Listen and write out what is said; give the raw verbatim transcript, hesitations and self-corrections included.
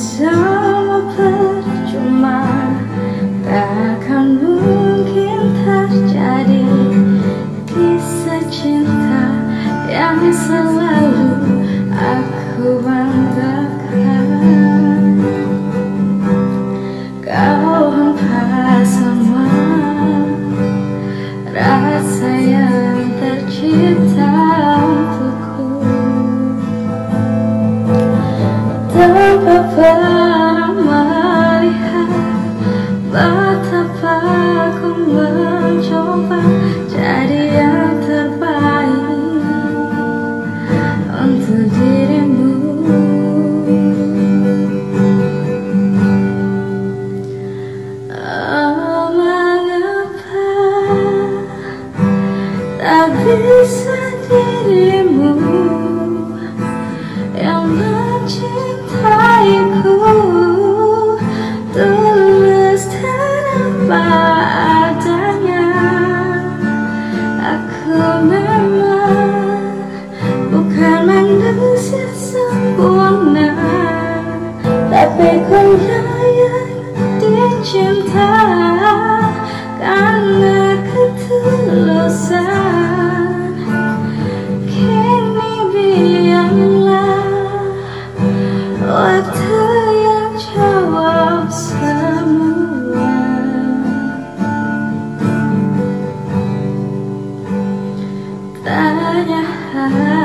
semua percuma, takkan mungkin terjadi kisah cinta yang selalu aku banggakan. Kau hampa semua rasa yang tercipta untukku, tanpa pernah melihat betapa aku mencoba jadi yang terbaik untuk dirimu. Oh, mengapa tak bisa dirimu yang mencintaiku tulus dan apa adanya. Aku memang bukan manusia sempurna, tapi ku layak dicinta karena ketulusan. Kini biarlah waktu yang jawab semua. Tanya